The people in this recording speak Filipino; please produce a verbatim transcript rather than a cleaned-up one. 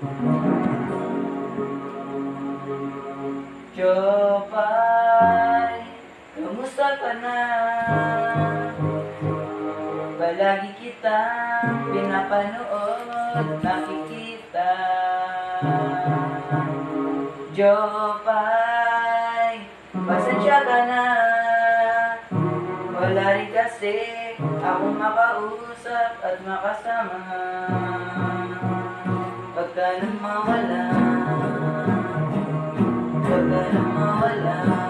Jopay, kamusta ka na? Palagi kitang pinapanood, nakikita. Jopay, pasensya ka na. Wala rin kasi akong makausap at makasama. Pagka nang mawala, pagka nang mawala.